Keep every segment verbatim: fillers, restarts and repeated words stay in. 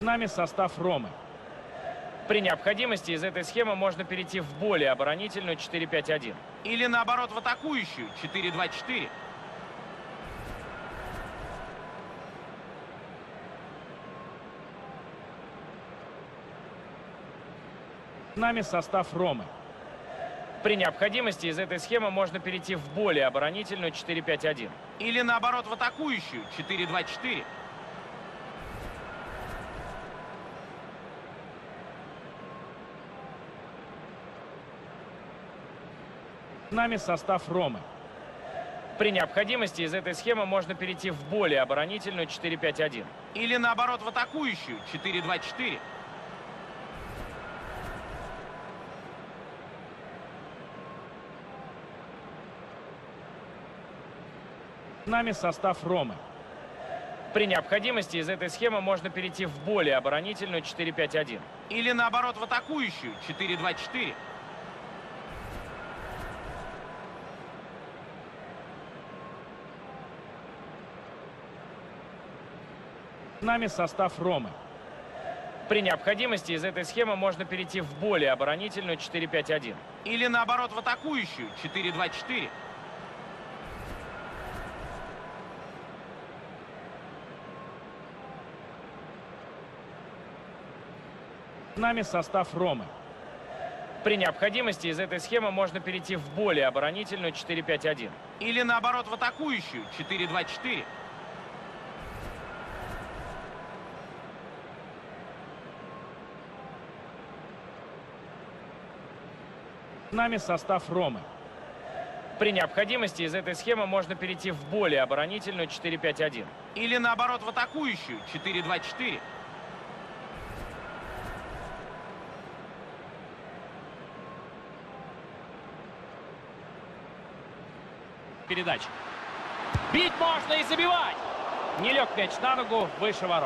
Нами состав Ромы. При необходимости из этой схемы можно перейти в более оборонительную четыре пять один. Или наоборот в атакующую четыре два четыре. Нами состав Ромы. При необходимости из этой схемы можно перейти в более оборонительную четыре пять один. Или наоборот в атакующую четыре два четыре. Нами состав Ромы. При необходимости из этой схемы можно перейти в более оборонительную четыре пять один. Или наоборот в атакующую четыре два четыре. Нами состав Ромы. При необходимости из этой схемы можно перейти в более оборонительную четыре пять один. Или наоборот в атакующую четыре два четыре. Нами состав Ромы. При необходимости из этой схемы можно перейти в более оборонительную четыре пять один. Или наоборот в атакующую четыре два четыре. Нами состав Ромы. При необходимости из этой схемы можно перейти в более оборонительную четыре пять один. Или наоборот в атакующую четыре два четыре. Нами состав Ромы. При необходимости из этой схемы можно перейти в более оборонительную четыре пять один. Или наоборот в атакующую четыре два четыре. Передача. Бить можно и забивать. Не лег мяч на ногу, выше ворот.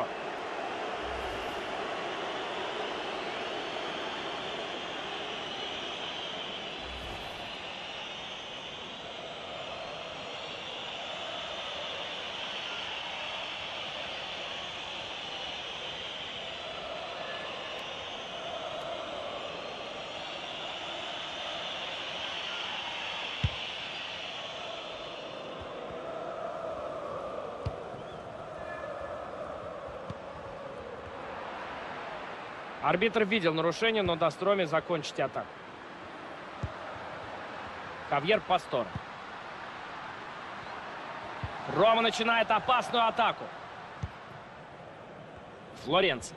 Арбитр видел нарушение, но даст Роме закончить атаку. Хавьер Пастор. Рома начинает опасную атаку. Флоренци.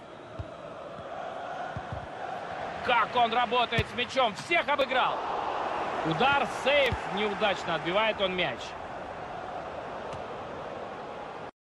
Как он работает с мячом. Всех обыграл. Удар, сейф. Неудачно отбивает он мяч.